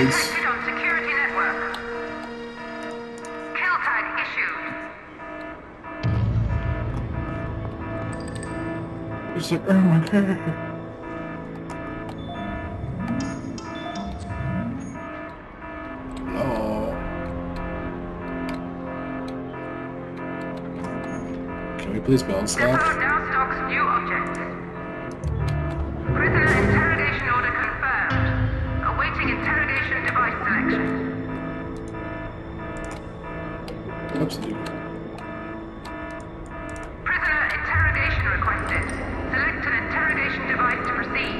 dudes. Detected on security network. Kill tag issued. It's like, oh my god. Hello. Can we please build stuff? Depot now stocks new objects. Prisoner interrogation order confirmed. Awaiting interrogation device selection. Oops, dude. Prisoner interrogation requested. Select an interrogation device to proceed.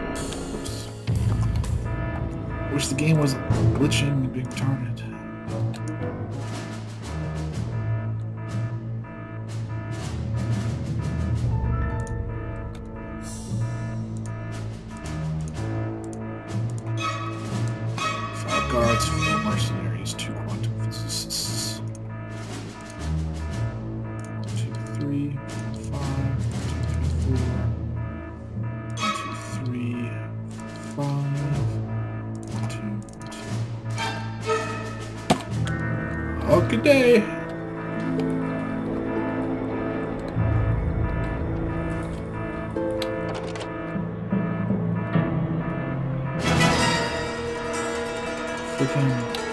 Oops. Wish the game wasn't glitching and being retarded. Guards, 4 mercenaries, 2 quantum physicists. 1, 2, 3, 4, 5, 1, 2, 3, 4, 1, 2, 3, 5, 1, 2, 2. Okay, day. Freaking.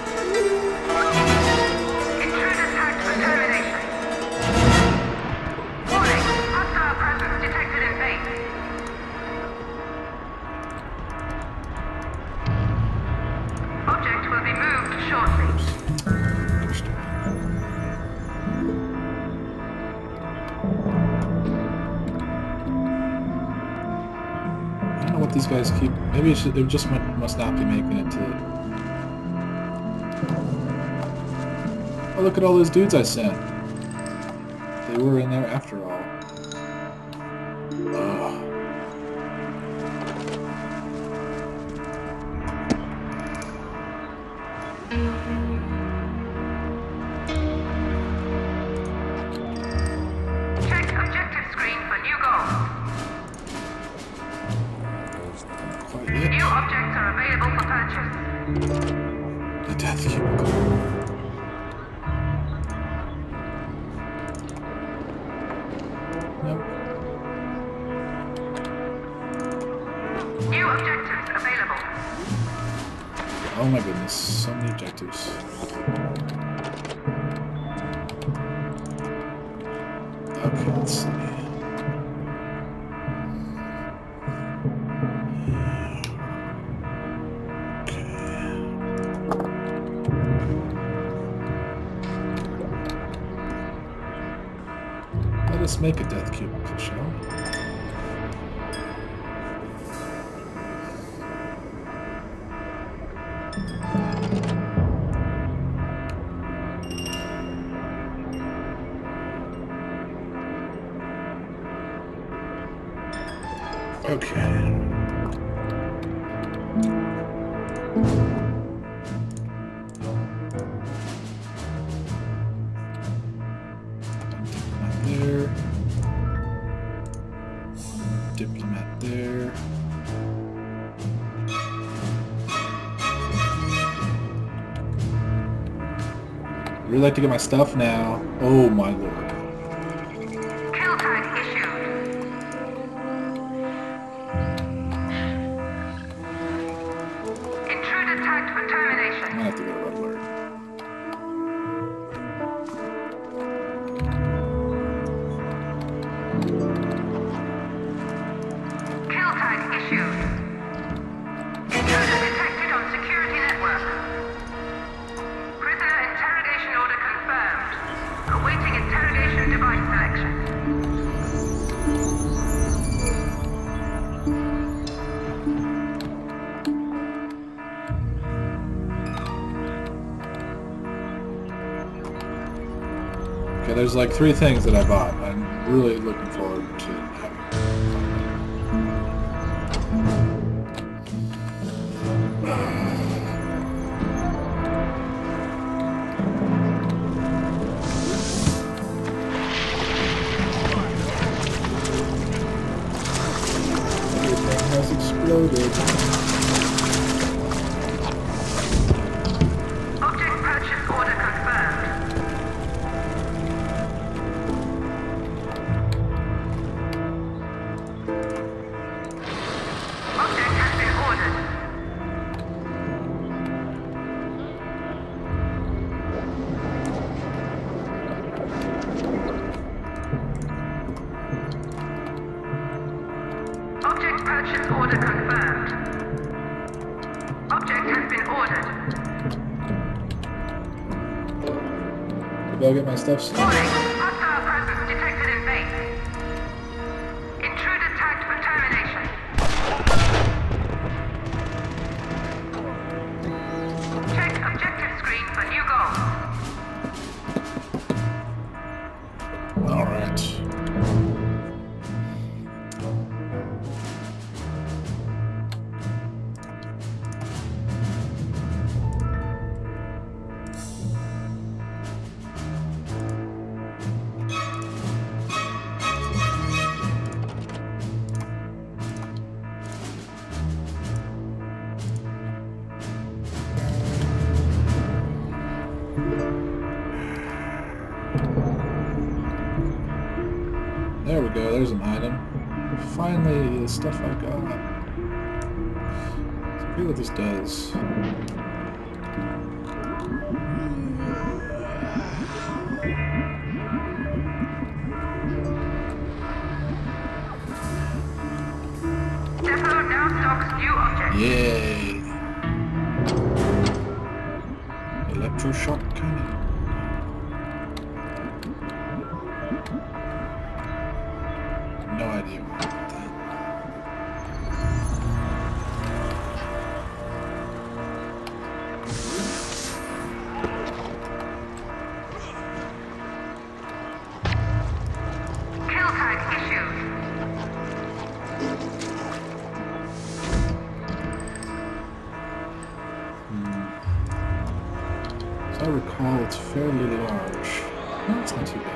Intruder tagged for termination. Warning, hostile presence detected in base. Object will be moved shortly. I don't know what these guys keep. Maybe it just must not be making it to. Oh, look at all those dudes I sent. They were in there after all. Ugh. Check objective screen for new goals. Quite yet. New objects are available for purchase. The death cubicle. Nope. New objectives available. Oh my goodness, so many objectives. Okay, let's see. Let us make a death cubicle, shall we? Okay. Diplomat there. Really like to get my stuff now. Oh my lord. Kill tag issued. Intruder tagged for I'm termination. gonna have to go to red alert. Kill tag issued. Intruder detected on security network. Prisoner interrogation order confirmed. Awaiting interrogation device selection. Okay, there's like 3 things that I bought. I'm really looking forward to having Everything has exploded. Object has been ordered. Object purchase order confirmed. Object has been ordered. Maybe I'll get my stuff soon. Warning, hostile presence detected in base. Intruder tagged for termination. Check objective screen for new goals. Alright. There we go, there's an item. Finally, the stuff I got. So I forget what this does. Depot now stocks new objects. Yay! Electroshock cannon. No idea what that. Kill tag issued. As I recall, it's fairly large. No, it's not too bad.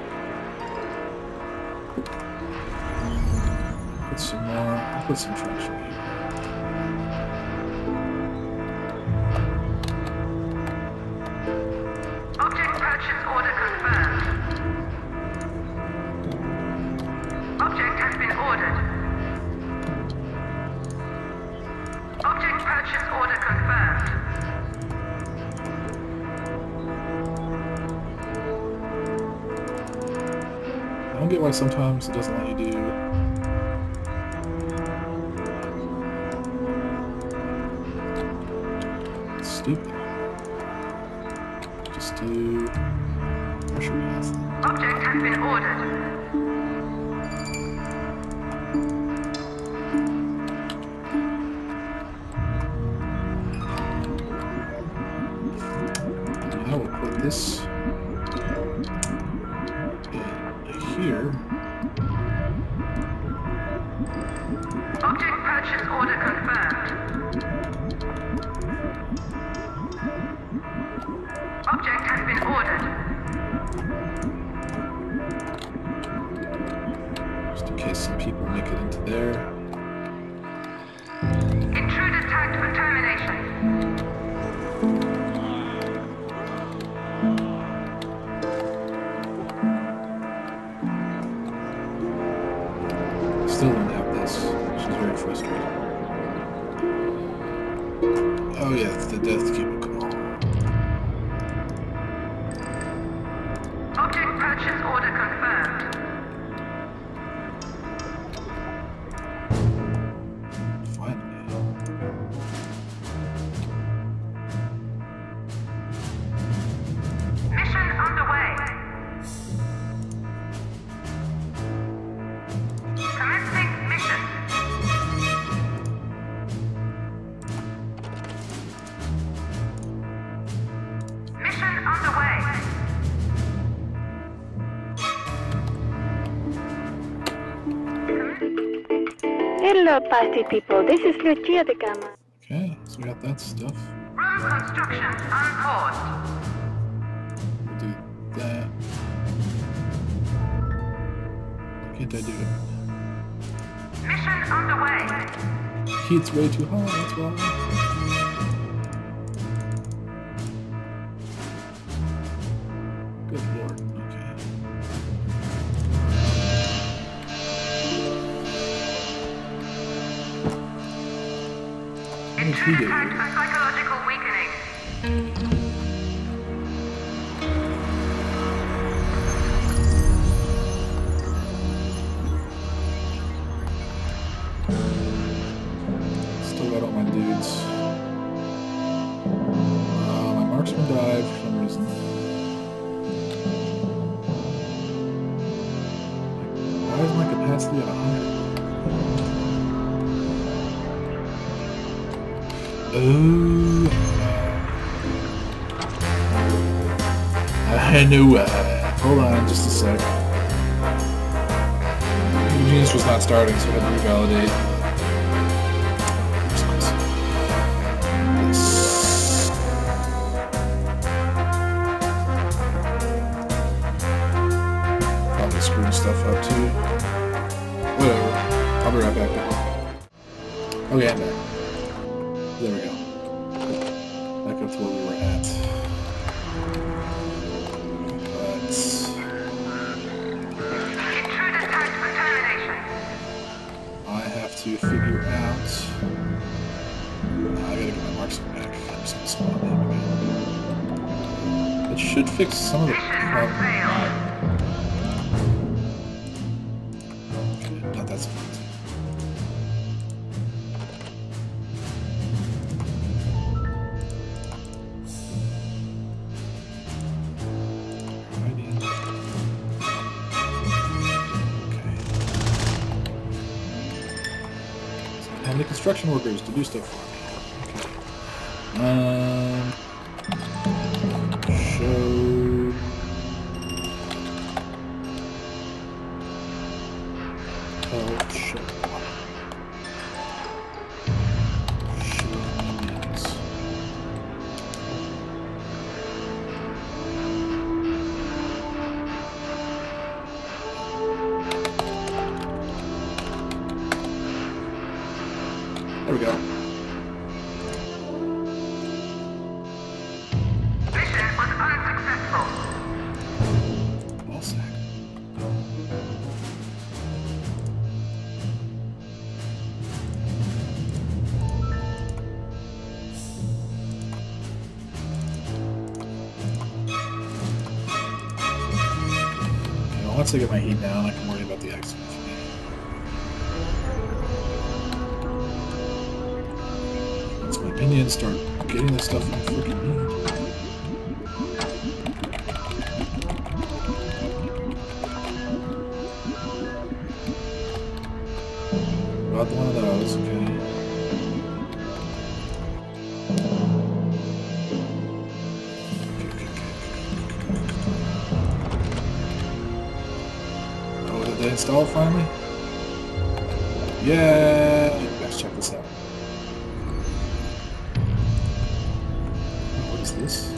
Put some more. I'll put some traction here. Object purchase order confirmed. Object has been ordered. Object purchase order confirmed. I don't get why sometimes it doesn't let you do. It's stupid. Just do pressure gas. Object has been ordered. I will put this in here. Object purchase order confirmed. Object has been ordered. Just in case some people make it into there. Intruder tagged for termination. Still don't have this, which is very frustrating. Oh yeah, it's the death cubicle. Object purchase order confirmed. Finally. Mission underway. Commencing mission. Mission underway. Hello, party people. This is Lucia de Gama. Okay, so we got that stuff. Room construction unpaused. We'll do that. Why can't I do it? Mission underway. Heat's way too high, that's why. Good lord, okay. did he Intruder get tagged here? for psychological weakening. Still got all my dudes. My marksman died for some reason. Why is my capacity at 100? Oh, I knew it. Hold on just a sec. Genius was not starting, so I had to revalidate. Probably screwing stuff up too. Whatever. I'll be right back. Okay, I'm back. There we go. Back up to where we were at. But Intruder tagged for termination. I have to figure out. I gotta get my marksman back. I'm just gonna spawn him again. It should fix some of the Mission has problems. failed. Okay, not that surprising. How many construction workers to do stuff for me? Okay. Show. Help show. Show minions. There we go. Mission was unsuccessful. Ball sack. Okay, once I get my heat down, I can worry about the accident. Once my minions start getting the stuff I freaking need. About one of those, okay. Oh, did they install finally? Yeah! Let's check this out. What is this?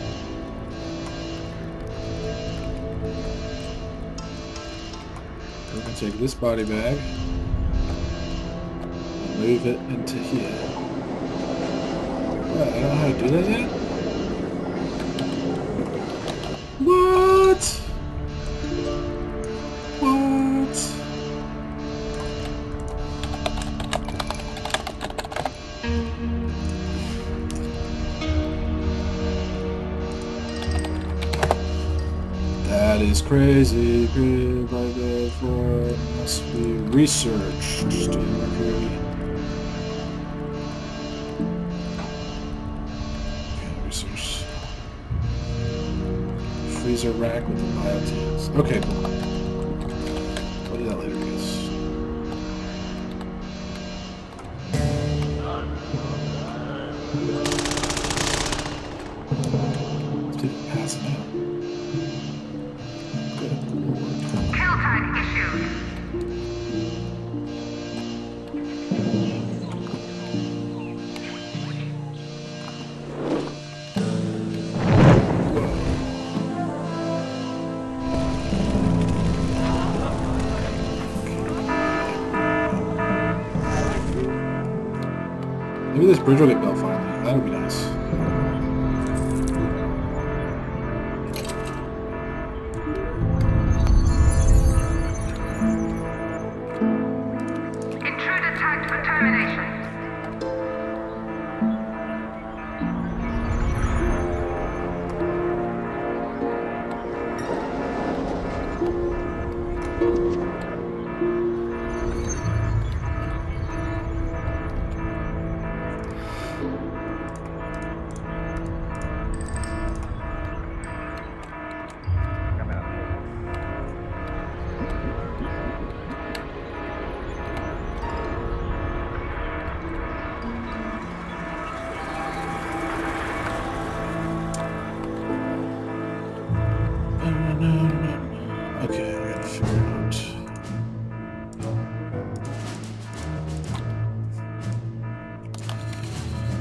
We're gonna take this body bag and move it into here. What? I don't know how to do that yet? What? What? That is crazy. Grid by the floor must be researched. Steel Mercury. Okay, research. Freezer rack with the bioteins. Okay, cool. We'll do that later, guys. Dude, passing out. Good lord. Kill tag issued. Maybe this bridge will get built finally. That would be nice. Intruder tagged for termination.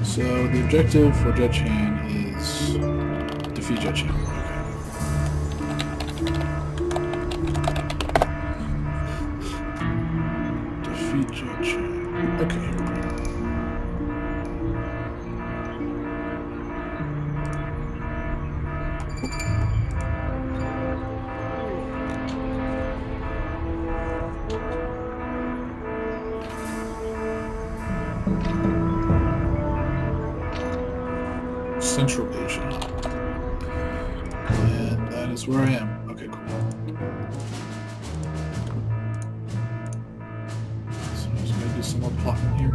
So the objective for Jet Chan is defeat Jet Chan. Okay. Defeat Jet Chan. Okay, here we go. Central Asia. And that is where I am. Okay, cool. So I'm just gonna do some more plotting here.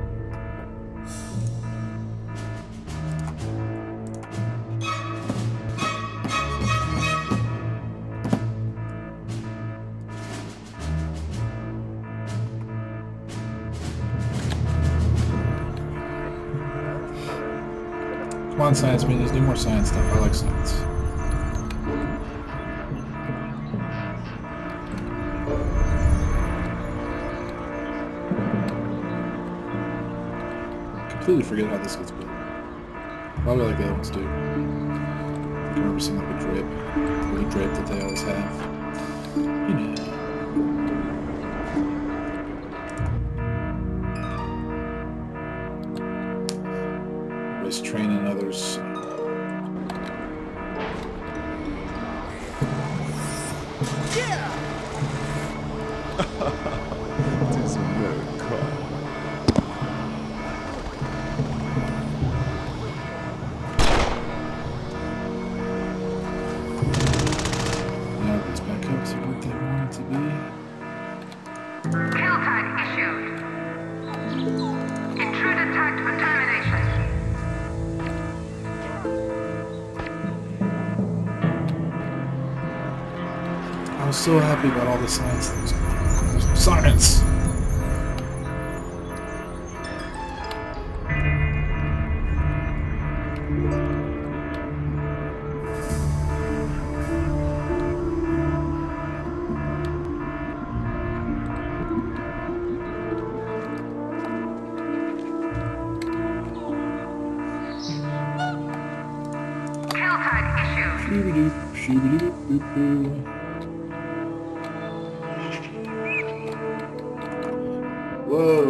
Come on, science minions, do more science stuff. I like science. Completely forget how this gets built. Probably like the other ones do. I remember seeing like a drip. Or the drip that they always have. You know. Training others. Yeah. It is America. Now it's back up to what they want it to be. Kill tag issued. Intruder tagged for termination. I was so happy about all the science things. There's no science! Kill tag issued. Shooby-doop, shooby-doop-doop-doo. Whoa!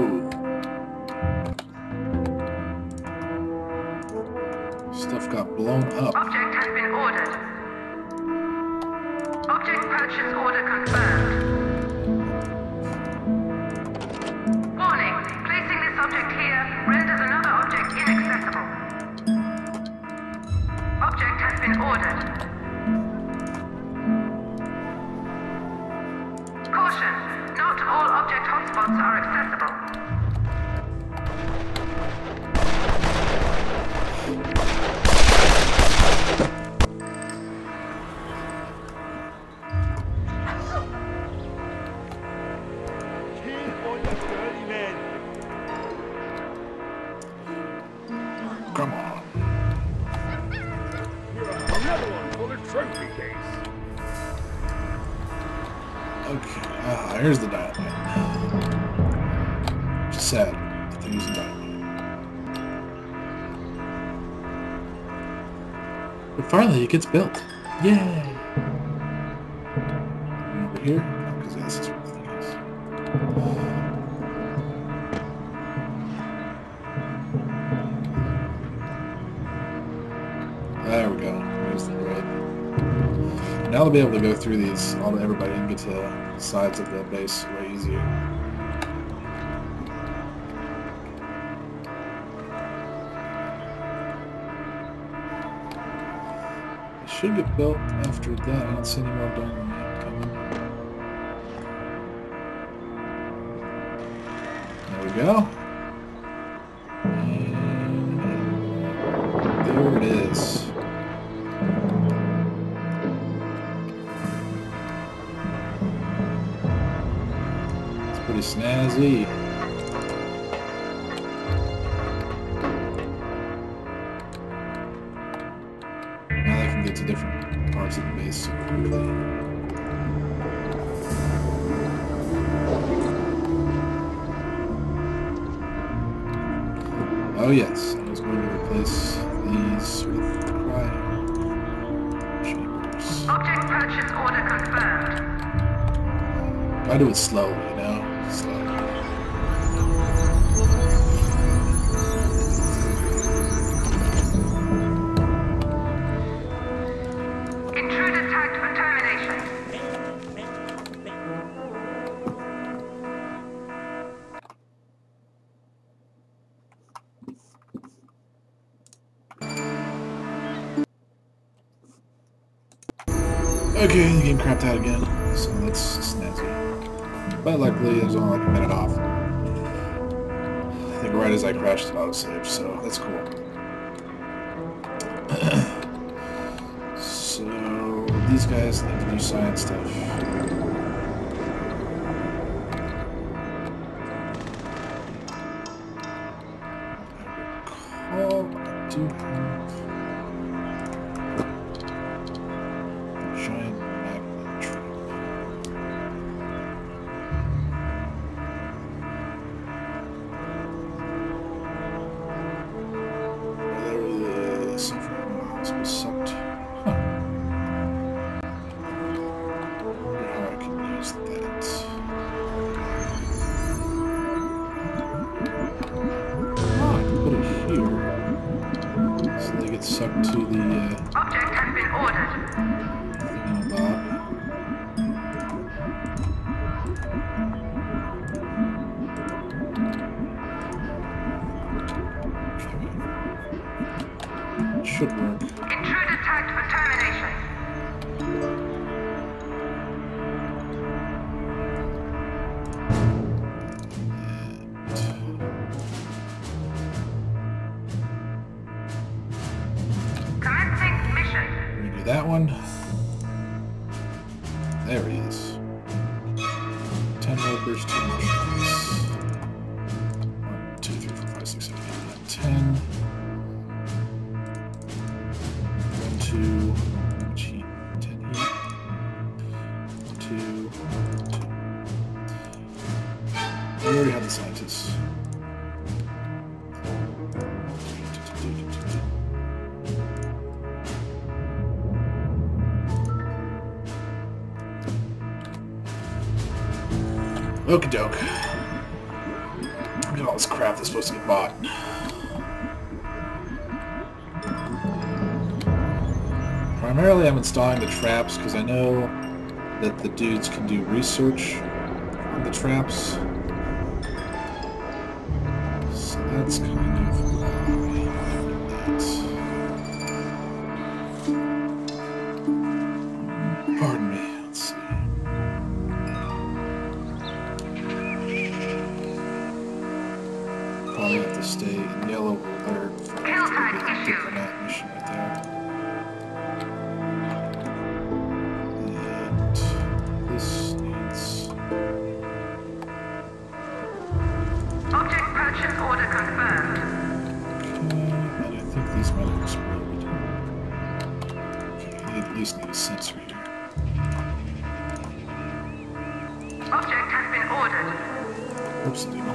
Stuff got blown up. Object has been ordered. Object purchase order confirmed. Warning, placing this object here renders another object inaccessible. Object has been ordered. Caution, not all object hotspots are accessible. Come on. Another one for the trophy case. Okay, here's the dynamite. Just sad that they're using dynamite. But finally, it gets built. Yay! And over here, because this is where the thing is. There we go. There's the grid. Now they'll be able to go through these, all everybody, and get to the sides of the base way easier. It should get built after that. I don't see any more dynamite coming. There we go. And there it is. Pretty snazzy. Now I can get to different parts of the base super quickly. Oh yes, I was replace these with cryo chambers. Object purchase order confirmed. I do it slowly, you know? Slowly. Intruder tagged for termination. Okay, the game crapped out again, so that's snazzy. But luckily, it was only like a minute off. I think right as I crashed it autosave, so that's cool. So, these guys need to do science stuff. I do have a giant magnet trap. There the sulfur hospital sucked. Huh. Wonder how I can use that. Oh, I can put it here. So they get sucked to the Object has been ordered. thingamabob. It should work. Intruder tagged for termination. Commencing mission. Redo that one. There he is. 10 workers, 2 machines. 1, 2, 3, 4, 5, 6, 7, 8, 9, 10. 1, 2, much heat? 10 heat. 1, 2, 2. We already have the scientists. Okie doke. Look at all this crap that's supposed to get bought. Primarily I'm installing the traps because I know that the dudes can do research on the traps. So that's kind of why I did that. Pardon me, let's see. Probably have to stay in yellow alert for Kill tag issued. that mission right there. And this needs. Object purchase order confirmed. Okay, and I think these might have exploded. Okay, I at least need a sensor here. Object has been ordered. Oops, I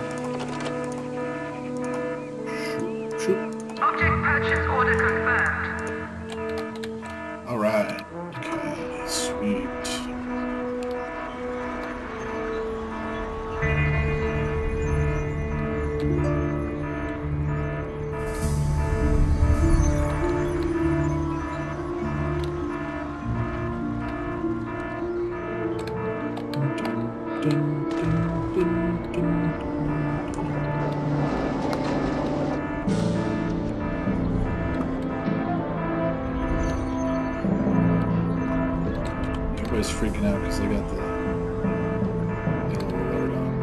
Shoot, shoot. Object purchase order confirmed. Alright. Okay, sweet. Dun, dun, dun, dun. Everybody's freaking out because they got the yellow alert on.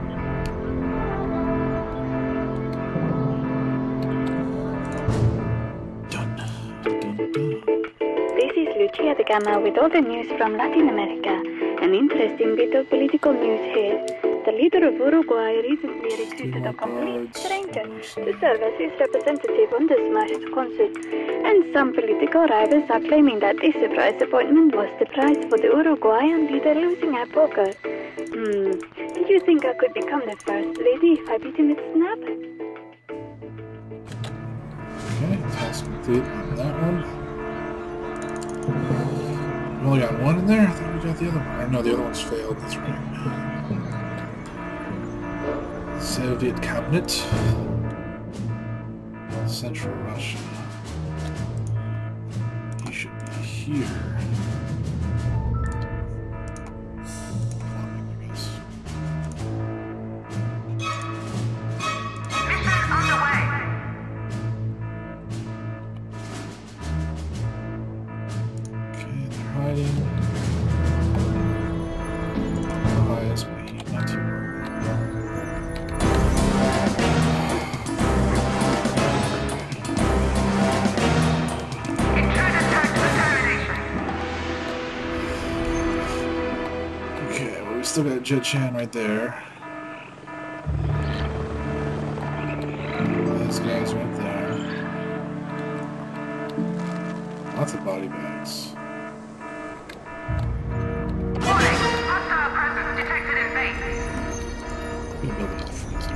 Done. Dun, dun. This is Lucia de Gama with all the news from Latin America. An interesting bit of political news here. The leader of Uruguay recently recruited a complete stranger to serve as his representative on the smashed concert. And some political rivals are claiming that this surprise appointment was the prize for the Uruguayan leader losing at poker. Do you think I could become the first lady if I beat him at Snap? Okay, task complete on that one. We only got one in there? I thought we got the other one. Or no, the other one's failed. That's right. Soviet cabinet. Central Russia. He should be here. Still got Jet Chan right there. Those guys right there. Lots of body bags. Warning! Hostile presence detected in base. I'm gonna build a freezer.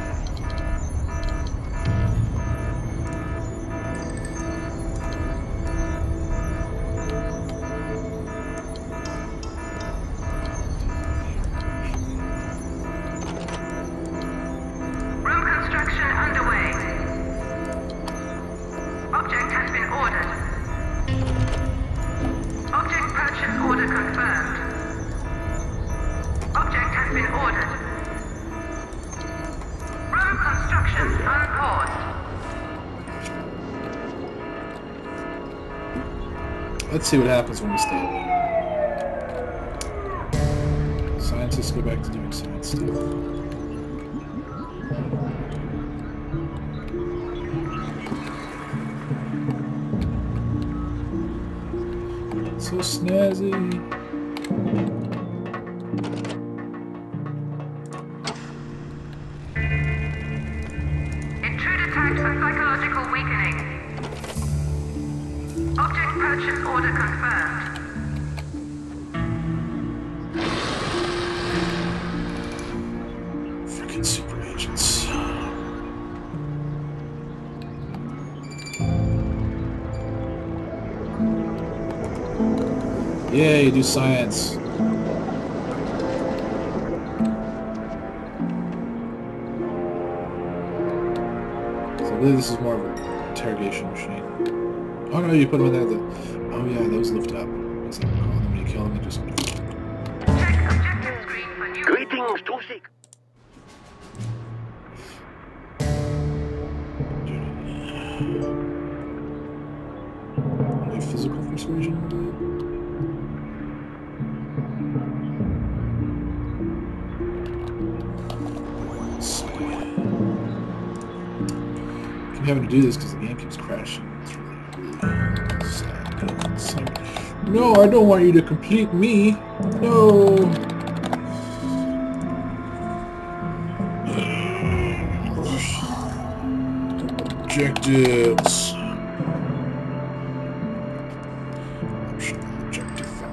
Let's see what happens when we stay away. Scientists go back to doing science stuff. So snazzy. Intruder tagged for psychological weakening. Object purchase order confirmed. Freaking super agents. Yay, do science. So I believe this is more of an interrogation machine. Oh no, you put them in there. Oh yeah, those lift up. What's that called? When you kill them, they just. Check objective screen for new. Greetings, Tusik. Only physical persuasion will do it. I'm having to do this because the game keeps crashing. It's really sad. It's like, no, I don't want you to complete me. No. Objectives. Optional objective 5.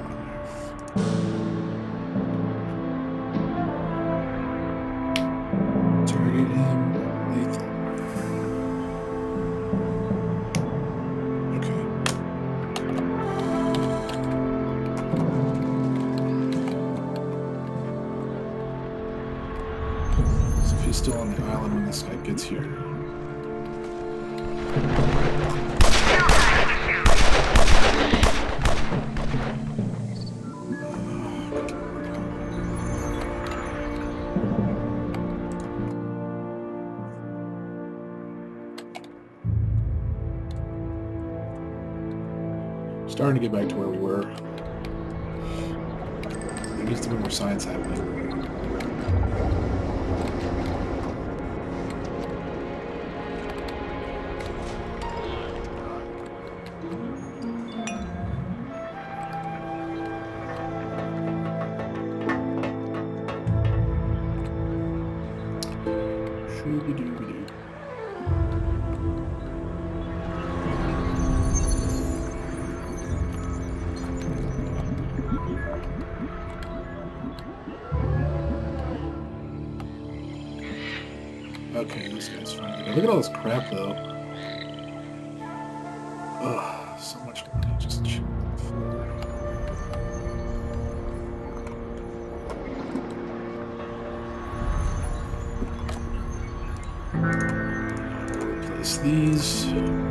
Target him. Lethal. He's still on the island when this guy gets here. Starting to get back to where we were. There needs to be more science happening. Okay, this guy's fine. Look at all this crap, though. Ugh, so much money just chilling on the floor. Replace these.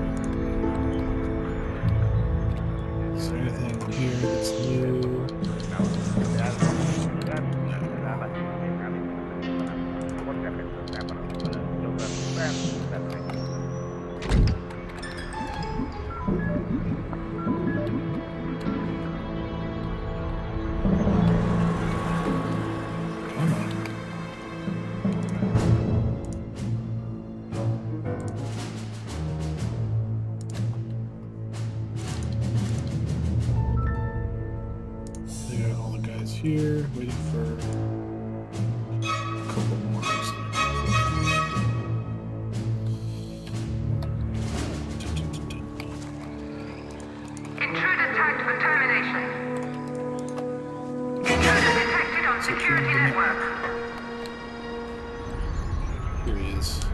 Is there anything here that's new? Come on. They got all the guys here, waiting for a couple more. Intruder tagged for termination. Intruder detected on security network. Here he is.